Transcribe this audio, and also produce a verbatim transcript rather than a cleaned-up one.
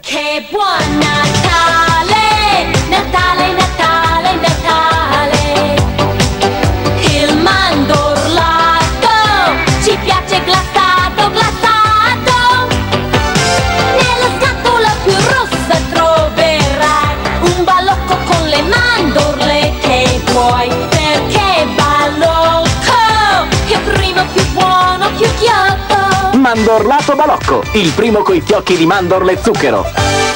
Che buon Natale, Natale, Natale, Natale. Il mandorlato ci piace glassato, glassato. Nella scatola più rossa troverai un balocco con le mandorle che vuoi. Perché balocco, che primo più buono, più ghiotto. Mandorlato Balocco, il primo coi fiocchi di mandorle e zucchero.